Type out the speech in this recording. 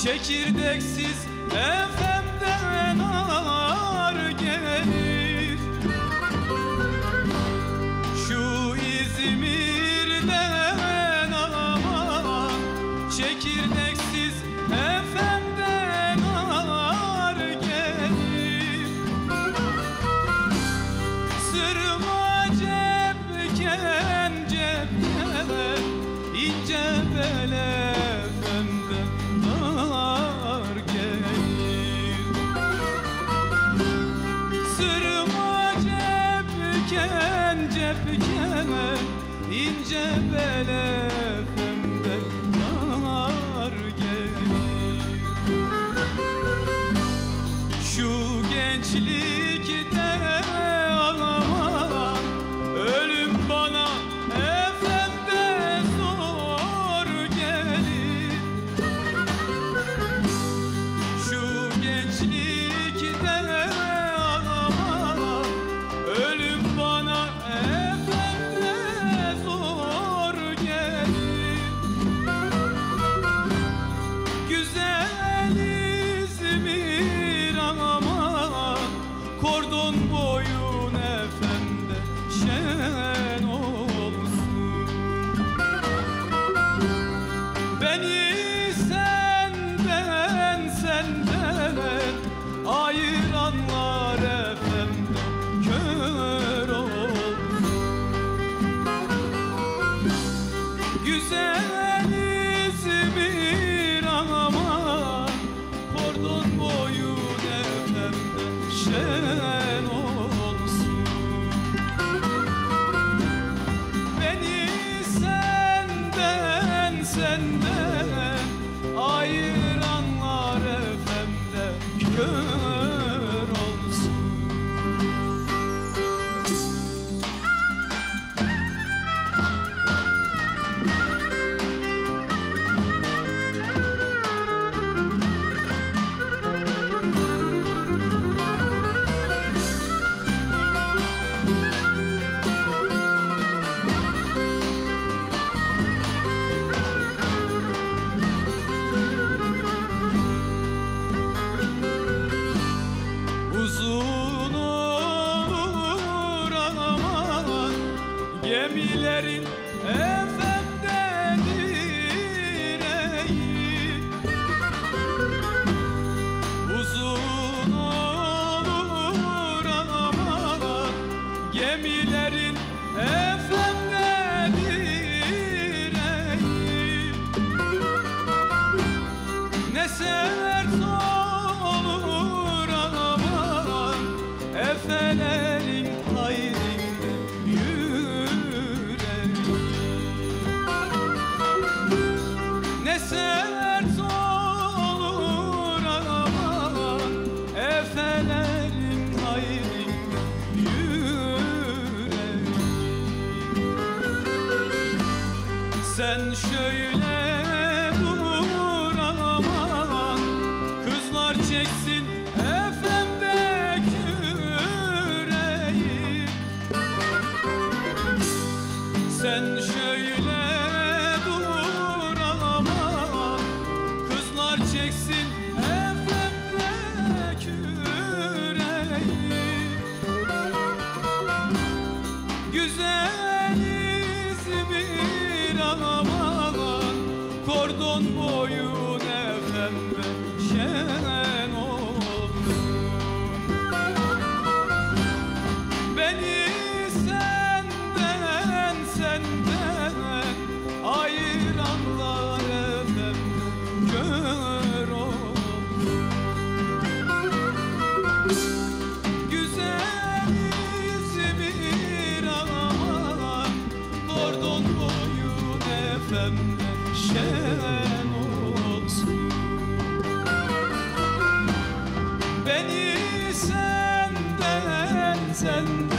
Çekirdeksiz efemden ar gelir. Şu İzmir'den aman, çekirdeksiz efemden ar gelir. Sırma cepken cepken, ince bele efemden dar gelir. Sırma cepken cepken, ince bele efemden dar gelir. Şu gençlikte aman, ölüm bana efemde zor gelir. Şu gençlikte aman, ölüm bana efemde zor gelir. Güzel İzmir aman, kordon boyun efemde şen olsun. Beni senden ayıranlar efemde kör olsun. Güzel İzmir aman, kordon boyun efemde şen olsun. Beni senden ayıranlar efemde kör olsun. Uzun olur aman, gemilerin efemde direği. Uzun olur aman, gemilerin efemde direği. Ne sert olur aman, efelerin hayrinde yüreği. Ne sert olur aman, efelerin hayrinde yüreği. Sen şöyle dur aman, kızlar çeksin efemde küreği. Sen şöyle dur aman, kızlar çeksin efemde küreği. Güzel İzmir aman, kordon boyun efemde şen olsun. Beni senden ayıranlar efemde kör olsun. Güzel İzmir aman, kordon boyun efemde şen olsun. Beni senden